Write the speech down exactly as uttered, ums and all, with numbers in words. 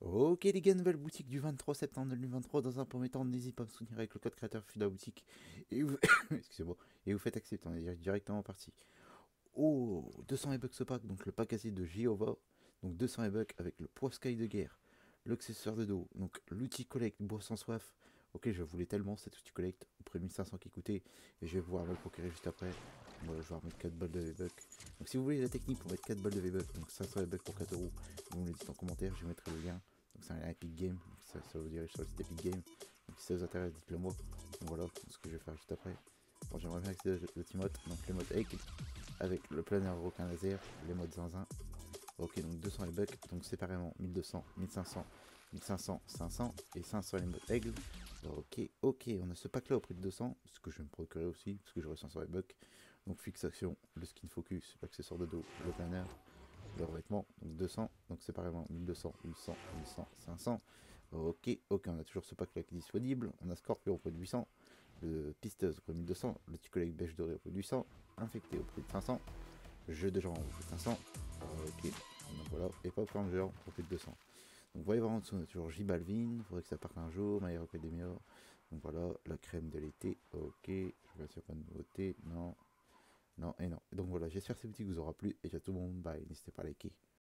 Ok les gars, nouvelle boutique du vingt-trois septembre deux mille vingt-trois. Dans un premier temps, n'hésitez pas à me soutenir avec le code créateur fut de la boutique. Et vous... Excusez-moi. Et vous faites accepter, on est directement parti. Oh, deux cents e-bucks au pack, donc le pack assez de Jehovah. Donc deux cents e-bucks avec le poids sky de guerre, l'accessoire de dos, donc l'outil collecte bois sans soif. Ok, je voulais tellement cet outil collecte au prix mille cinq cents qui coûtait. Et je vais pouvoir me le procurer juste après. Voilà, je vais remettre quatre balles de V-Buck. Donc si vous voulez la technique pour mettre quatre balles de V-Buck, donc cinq cents V-Buck pour quatre euros, vous me le dites en commentaire, je mettrai le lien. Donc c'est un lien Epic Game, donc ça, ça vous dirige sur le site Epic Game. Donc si ça vous intéresse, dites-le moi. Donc voilà ce que je vais faire juste après. Bon, j'aimerais bien accéder au Teamot, donc les modes Egg avec le planeur requin laser, les modes zinzin. Ok, donc deux cents les bucks, donc séparément mille deux cents, mille cinq cents, mille cinq cents, cinq cents et cinq cents les modes aigle. Ok, ok, on a ce pack là au prix de deux cents, ce que je vais me procurer aussi, parce que j'aurai cinq cents les bucks. Donc fixation, le skin focus, l'accessoire de dos, le planeur, le revêtement, donc deux cents, donc séparément mille deux cents, huit cents, huit cents, cinq cents. Ok, ok, on a toujours ce pack là qui est disponible. On a Scorpio au prix de huit cents, le Pisteuse au prix de mille deux cents, le petit collègue beige doré au prix de huit cents, infecté au prix de cinq cents, jeu de genre au prix de cinq cents. Ok, donc voilà, et Pop Ranger au prix de deux cents. Donc vous voyez voir en dessous, on a toujours J Balvin, faudrait que ça parte un jour, My Hero Academia. Donc voilà, la crème de l'été, ok, je vais sûr pas de nouveauté, non, non et non. Donc voilà, j'espère que cette boutique vous aura plu, et à tout le monde, bye, n'hésitez pas à liker.